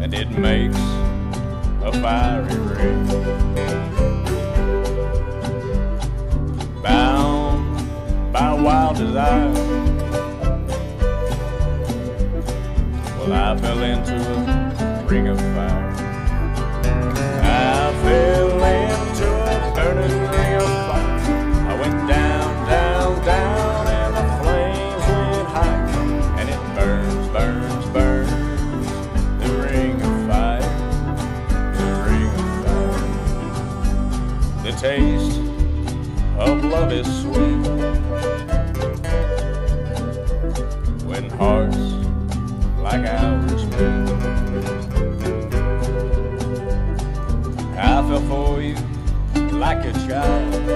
and it makes a fiery ring. Bound by a wild desire, well, I fell into a ring of fire. I fell into a burning ring of fire. I went down, down, down, and the flames went high, and it burns, burns, burns, the ring of fire, the ring of fire. The taste of love is sweet when hearts like ours meet. I fell for you like a child,